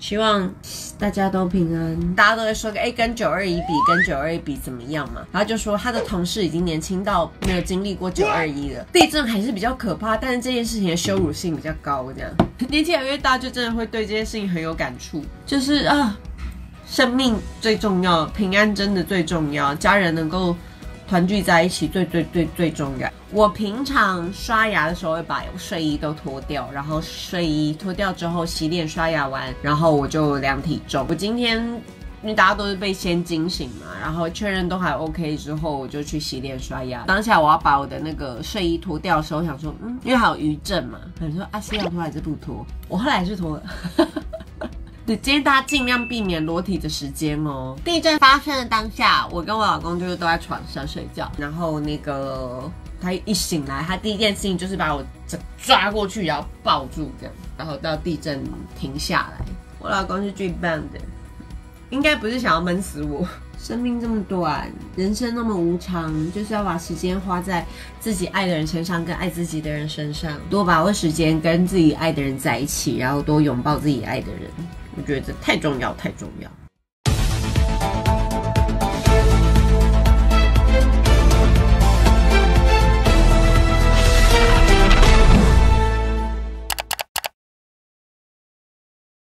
希望大家都平安。大家都会说，跟921比，跟921比怎么样嘛？然后就说他的同事已经年轻到没有经历过921了，地震还是比较可怕，但是这件事情的羞辱性比较高，这样年纪越大，就真的会对这件事情很有感触，就是生命最重要，平安真的最重要，家人能够团聚在一起最重要。我平常刷牙的时候会把睡衣都脱掉，然后睡衣脱掉之后洗脸刷牙完，然后我就量体重。我今天因为大家都是被先惊醒嘛，然后确认都还 OK 之后，我就去洗脸刷牙。当下我要把我的那个睡衣脱掉的时候，想说因为还有余震嘛，想说是要脱还是不脱？我后来还是脱了。对，今天大家尽量避免裸体的时间哦。地震发生的当下，我跟我老公就是都在床上睡觉，然后他一醒来，他第一件事情就是把我抓过去，然后抱住这样，然后到地震停下来。我老公是最棒的，应该不是想要闷死我。生命这么短，人生那么无常，就是要把时间花在自己爱的人身上，跟爱自己的人身上，多把握时间跟自己爱的人在一起，然后多拥抱自己爱的人。我觉得这太重要，太重要。